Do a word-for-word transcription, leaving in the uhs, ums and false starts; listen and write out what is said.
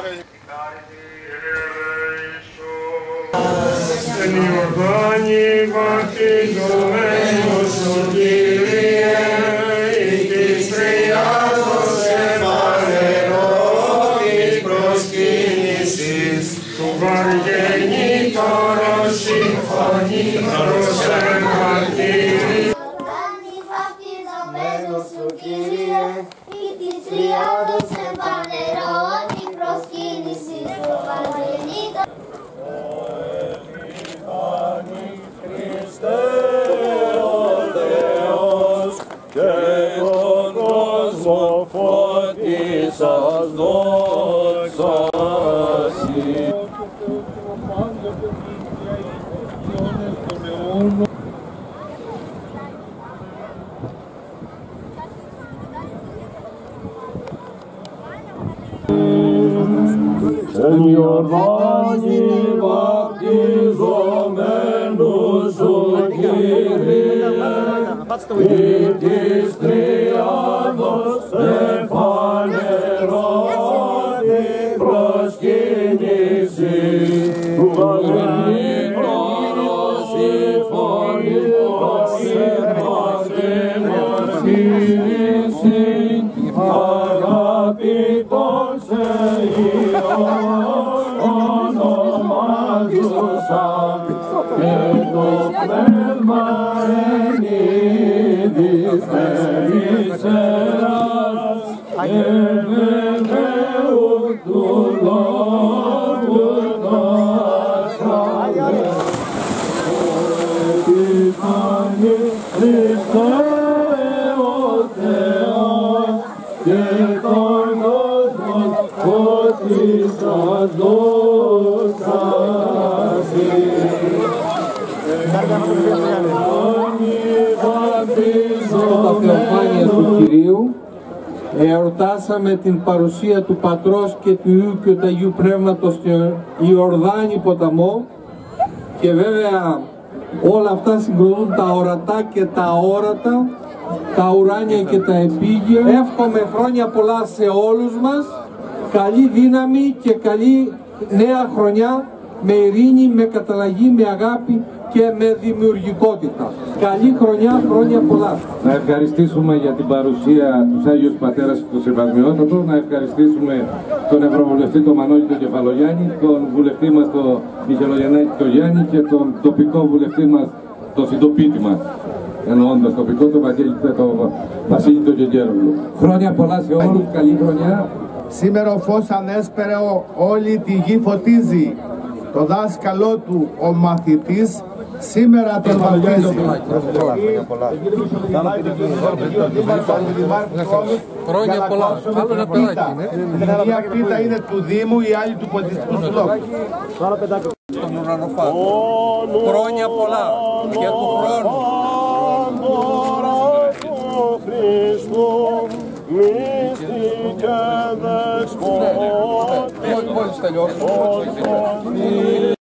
Εν Ιορδάνη βαπτιζομένος σου Κύριε, εις της τριάδος εφανερώθης προσκύνησης του βαργενήτωρος συμφωνεί προς εμαρτύρη. Ιορδάνη βαπτιζομένος σου Κύριε, εις της τριάδος εφανερώθης προσκύνησης του βαργενήτωρος. Χριστέ ο Θεός και τον κόσμο φώτισας δόξασι. Εν Ιορδάνη βαπτιζομένους σου Κύριε, εις της τριάδος εφανερώθη προσκύνηση του βαργενήτωρος συμφωνεί προς εμαρτύρηση αγαπητός σε ονομάζουσαν και το πνεύμα ενίδης περισέρας και βεβαίου του λόγου το ασφαλές. Επιφανή Χριστέ ο Θεός και τον κόσμο φώτισας δόξασι. Τα θεοφάνεια του Κυρίου εορτάσαμε την παρουσία του Πατρός και του Υιού και του Αγίου Πνεύματος στον Ιορδάνη ποταμό και βέβαια όλα αυτά συγκροτούν τα ορατά και τα αόρατα, τα ουράνια και τα επίγεια. Εύχομαι χρόνια πολλά σε όλους μας, καλή δύναμη και καλή νέα χρονιά με ειρήνη, με καταλλαγή, με αγάπη και με δημιουργικότητα. Καλή χρονιά, χρόνια πολλά. Να ευχαριστήσουμε για την παρουσία τους Άγιους Πατέρας και του Σεβασμιότατο, να ευχαριστήσουμε τον Ευρωβουλευτή τον Μανώλη τον Κεφαλογιάννη, τον βουλευτή μας τον Μιχελογεννάκη τον Γιάννη και τον τοπικό βουλευτή μας, τον συντοπίτη μας, εννοώντας τοπικό, τον Βαγγέλη τον Βασίλη τον Γεγέρογλου. Χρόνια πολλά σε όλους, καλή χρονιά. Σήμερα ο φως ανέσπερε, όλη τη γη φωτίζει. Το δάσκαλό του ο μαθητής σήμερα τον βαπτίζει. Χρόνια πολλά. Άλλο ένα παιδάκι. Η μία πίτα είναι του Δήμου, η άλλη του πολιτιστικού συλλόγου. Στον ουρανοφάγο. Χρόνια πολλά και του χρόνου. Μόλις τελειώσουμε.